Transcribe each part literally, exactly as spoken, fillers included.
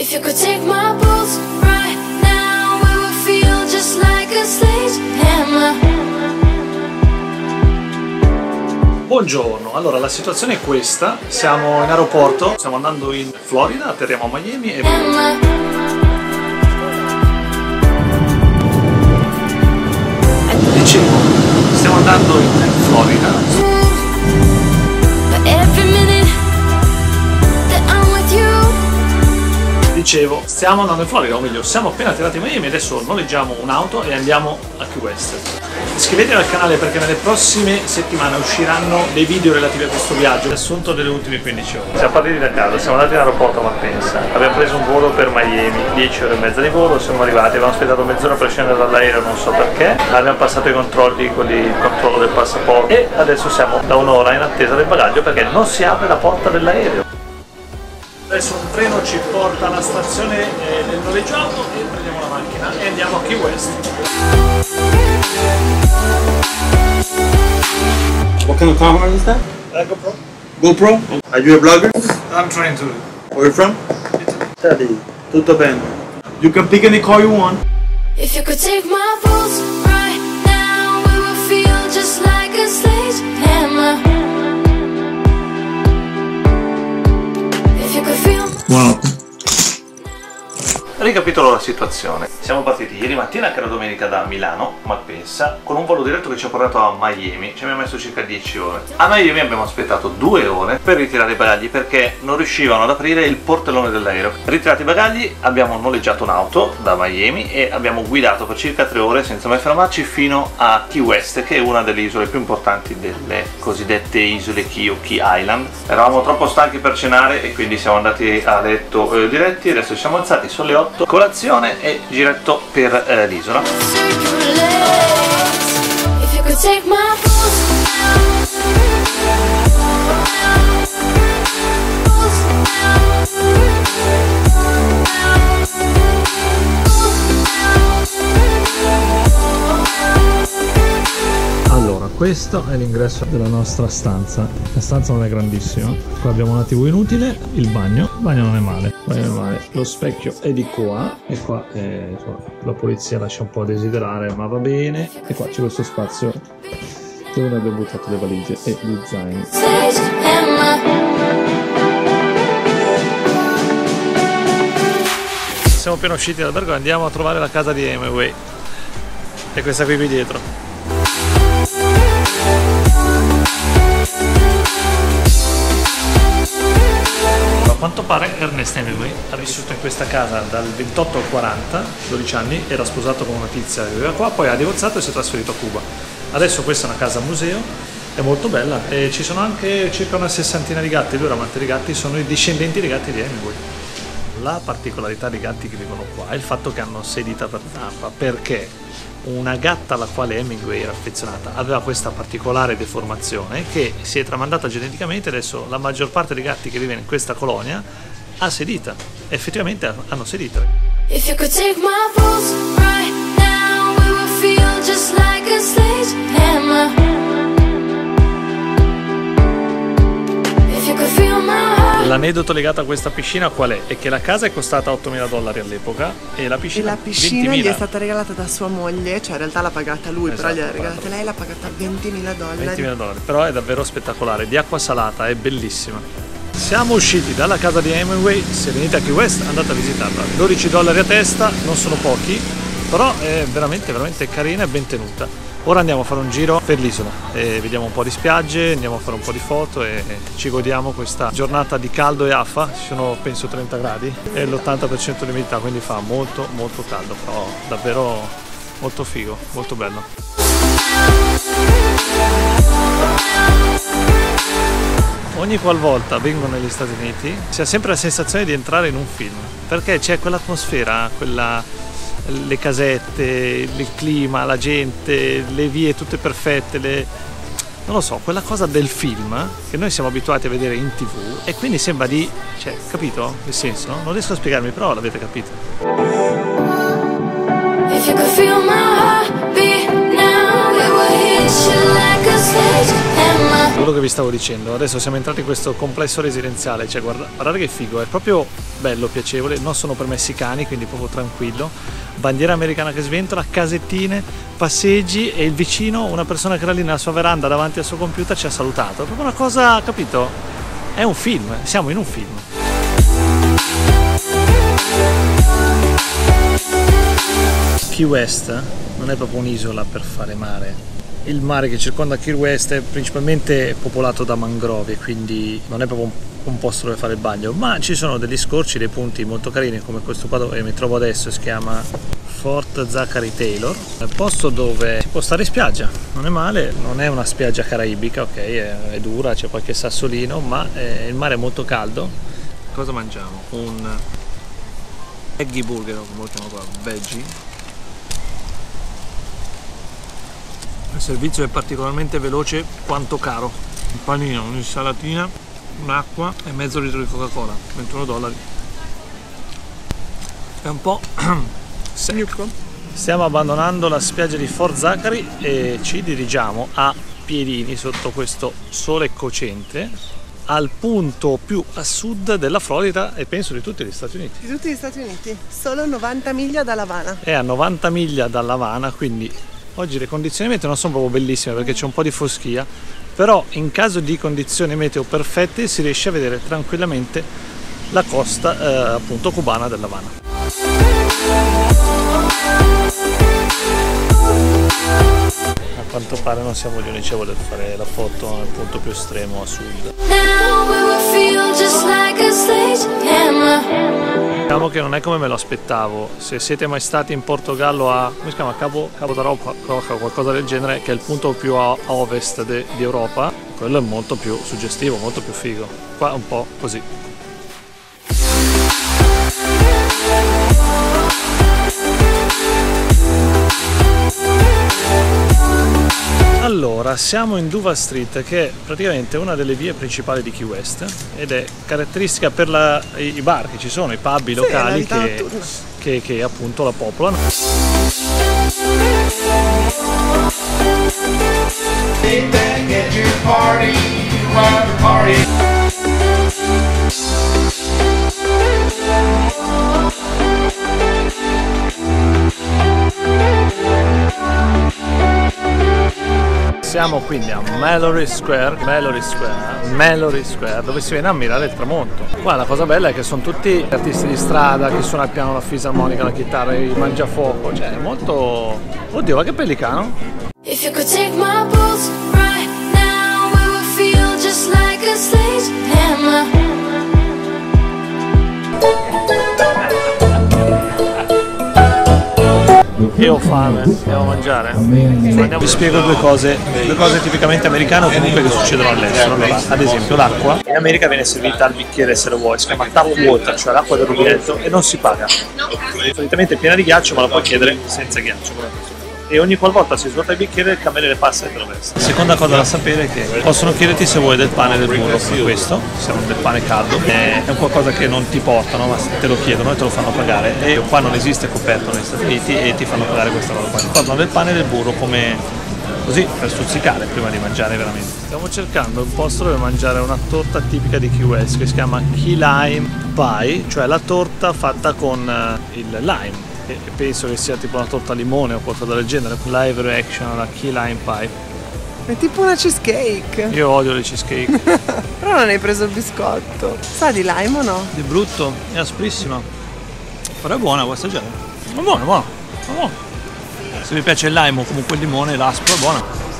If you could take my pulse right now, we would feel just like a sledgehammer. Buongiorno, allora la situazione è questa, siamo in aeroporto, stiamo andando in Florida, atterriamo a Miami e... Dicevo, stiamo andando in Florida. Dicevo, stiamo andando in Florida, o meglio, siamo appena atterrati a Miami, adesso noleggiamo un'auto e andiamo a Key West. Iscrivetevi al canale perché nelle prossime settimane usciranno dei video relativi a questo viaggio, assunto delle ultime quindici ore. Siamo partiti da casa, siamo andati in aeroporto a Malpensa, abbiamo preso un volo per Miami, dieci ore e mezza di volo, siamo arrivati, abbiamo aspettato mezz'ora per scendere dall'aereo, non so perché, abbiamo passato i controlli con il controllo del passaporto e adesso siamo da un'ora in attesa del bagaglio perché non si apre la porta dell'aereo. Adesso un treno ci porta alla stazione eh, del noleggio auto e prendiamo la macchina e andiamo a Key West. What kind of camera is that? Uh, GoPro. GoPro? Are you a blogger? I'm trying to. Where are you from? Italy. Tutto bene. You can pick any car you want. If you could take my pulse right now, we would feel just like a sledgehammer. Wow. Ricapitolo la situazione. Siamo partiti ieri mattina, che era domenica, da Milano, Malpensa, con un volo diretto che ci ha portato a Miami. Ci abbiamo messo circa dieci ore. A Miami abbiamo aspettato due ore per ritirare i bagagli perché non riuscivano ad aprire il portellone dell'aereo. Ritirati i bagagli abbiamo noleggiato un'auto da Miami e abbiamo guidato per circa tre ore senza mai fermarci fino a Key West, che è una delle isole più importanti delle cosiddette isole Key o Key Island. Eravamo troppo stanchi per cenare e quindi siamo andati a letto eh, diretti. Adesso ci siamo alzati, sono le otto, colazione e giretto per eh, l'isola. Allora, questo è l'ingresso della nostra stanza. La stanza non è grandissima. Qua abbiamo una tivù inutile, il bagno. Il bagno non è male. Il bagno non è male. Lo specchio è di qua e qua è, insomma, la polizia lascia un po' a desiderare, ma va bene. E qua c'è questo spazio dove noi abbiamo buttato le valigie e gli zaini. Siamo appena usciti dall'albergo e andiamo a trovare la casa di Hemingway. E questa qui qui dietro. A quanto pare Ernest Hemingway ha vissuto in questa casa dal ventotto al quaranta, dodici anni, era sposato con una tizia che viveva qua, poi ha divorziato e si è trasferito a Cuba. Adesso questa è una casa museo, è molto bella e ci sono anche circa una sessantina di gatti. Lui era amante di gatti, sono i discendenti dei gatti di Hemingway. La particolarità dei gatti che vivono qua è il fatto che hanno sedita per zampa, perché una gatta alla quale Hemingway era affezionata aveva questa particolare deformazione che si è tramandata geneticamente. Adesso la maggior parte dei gatti che vive in questa colonia ha sedita, effettivamente hanno sedita. If you could take my pulse right now, we would feel just like a sledgehammer. If you could feel my heart. L'aneddoto legato a questa piscina qual è? È che la casa è costata ottomila dollari all'epoca e la piscina, e la piscina gli è stata regalata da sua moglie, cioè in realtà l'ha pagata lui, esatto, però gliel'ha regalata lei, l'ha pagata ventimila dollari. ventimila dollari, però è davvero spettacolare, di acqua salata, è bellissima. Siamo usciti dalla casa di Hemingway, se venite a Key West andate a visitarla, dodici dollari a testa, non sono pochi, però è veramente veramente carina e ben tenuta. Ora andiamo a fare un giro per l'isola e vediamo un po' di spiagge, andiamo a fare un po' di foto e ci godiamo questa giornata di caldo e affa. Ci sono penso trenta gradi e l'ottanta per cento di umidità, quindi fa molto molto caldo, però davvero molto figo, molto bello. Ogni qualvolta vengo negli Stati Uniti si ha sempre la sensazione di entrare in un film, perché c'è quell'atmosfera, quella... le casette, il clima, la gente, le vie tutte perfette, le... non lo so, quella cosa del film che noi siamo abituati a vedere in tv e quindi sembra di... cioè, capito? Nel senso? Non riesco a spiegarmi, però l'avete capito. If you could feel my heartbeat now, it would hit you like a sledgehammer. hammer. Quello che vi stavo dicendo, adesso siamo entrati in questo complesso residenziale, cioè guarda, guardate che figo, è proprio bello, piacevole, non sono permessi cani, quindi proprio tranquillo, bandiera americana che sventola, casettine, passeggi e il vicino, una persona che era lì nella sua veranda davanti al suo computer ci ha salutato, è proprio una cosa, capito? È un film, siamo in un film. Key West non è proprio un'isola per fare mare. Il mare che circonda Key West è principalmente popolato da mangrovie, quindi non è proprio un, un posto dove fare il bagno, ma ci sono degli scorci, dei punti molto carini come questo qua dove mi trovo adesso, si chiama Fort Zachary Taylor, è un posto dove si può stare in spiaggia, non è male, non è una spiaggia caraibica, ok, è, è dura, c'è qualche sassolino, ma è, il mare è molto caldo. Cosa mangiamo? Un veggie burger, come lo chiamo qua, veggie. Il servizio è particolarmente veloce quanto caro. Un panino, un'insalatina, un'acqua e mezzo litro di Coca-Cola, ventuno dollari. È un po' secco. Stiamo abbandonando la spiaggia di Fort Zachary e ci dirigiamo a piedini sotto questo sole cocente al punto più a sud della Florida e penso di tutti gli Stati Uniti. Di tutti gli Stati Uniti, solo novanta miglia dall'Havana. È a novanta miglia dall'Havana, quindi oggi le condizioni meteo non sono proprio bellissime perché c'è un po' di foschia, però in caso di condizioni meteo perfette si riesce a vedere tranquillamente la costa eh, appunto cubana dell'Havana. A quanto pare non siamo gli unici a voler fare la foto nel punto più estremo a sud. Now we will feel just like a sledgehammer. Diciamo che non è come me lo aspettavo. Se siete mai stati in Portogallo a, come si chiama, Cabo, Cabo da Roca o qualcosa del genere, che è il punto più a ovest de, di Europa, quello è molto più suggestivo, molto più figo. Qua è un po' così. Allora, siamo in Duval Street, che è praticamente una delle vie principali di Key West ed è caratteristica per la, i, i bar che ci sono, i pub i locali sì, che, che, che appunto la popolano. Siamo quindi a Mallory Square, Mallory Square, Mallory Square, dove si viene a ammirare il tramonto. Qua la cosa bella è che sono tutti artisti di strada, chi suona il piano, la fisarmonica, la chitarra, il mangiafuoco, cioè è molto... Oddio, ma che pellicano! If you could take my pulse right now, we would feel just like a sledgehammer. Io ho fame, andiamo a mangiare. Andiamo. Vi spiego due cose, due cose tipicamente americane o comunque che succedono all'estero. Allora, ad esempio l'acqua in America viene servita al bicchiere se lo vuoi, si chiama tap water, cioè l'acqua del rubinetto, e non si paga. Solitamente è piena di ghiaccio, ma la puoi chiedere senza ghiaccio. E ogni qualvolta si svuota il bicchiere il cameriere passa e te lo veste. Seconda cosa da sapere è che possono chiederti se vuoi del pane e del burro, come questo, se non del pane caldo, è un qualcosa che non ti portano, ma te lo chiedono e te lo fanno pagare. E qua non esiste coperto negli Stati Uniti e ti fanno pagare questa roba qua. Ti portano del pane e del burro come così per stuzzicare prima di mangiare veramente. Stiamo cercando un posto dove mangiare una torta tipica di Key West che si chiama Key Lime Pie, cioè la torta fatta con il lime. E penso che sia tipo una torta al limone o qualcosa del genere, live reaction alla Key Lime Pie. È tipo una cheesecake. Io odio le cheesecake. Però non hai preso il biscotto. Sa di lime o no? Di brutto, è asprissima. Però è buona, vuoi assaggiare? È buona, è buona, è buona. Se vi piace il lime o comunque il limone, l'aspro, è buona.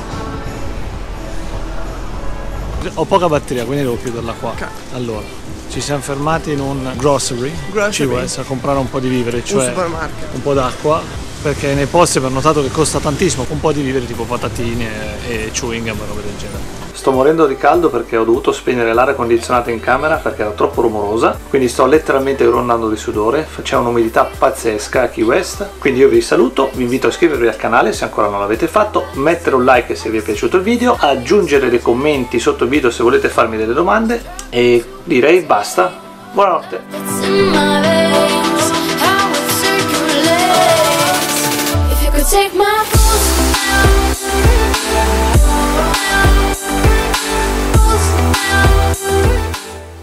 Ho poca batteria, quindi devo chiuderla qua. Okay. Allora, ci siamo fermati in un grocery, grocery. Ci a comprare un po' di viveri, cioè un supermarket, un po' d'acqua, perché nei posti abbiamo notato che costa tantissimo, un po' di viveri tipo patatine e chewing gum e robe del genere. Sto morendo di caldo perché ho dovuto spegnere l'aria condizionata in camera perché era troppo rumorosa, quindi sto letteralmente grondando di sudore, c'è un'umidità pazzesca a Key West, quindi io vi saluto, vi invito a iscrivervi al canale se ancora non l'avete fatto, mettere un like se vi è piaciuto il video, aggiungere dei commenti sotto il video se volete farmi delle domande e direi basta, buonanotte! It's in my veins, how it circulates. If you could take my pulse now.